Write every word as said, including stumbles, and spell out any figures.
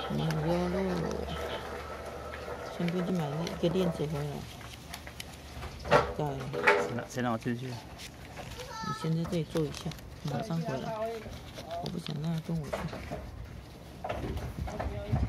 没有喽，顺便去买了一个链子回来。在， 谁让谁让我进去？ 你先在这里坐一下，马上回来。我不想让他跟我去。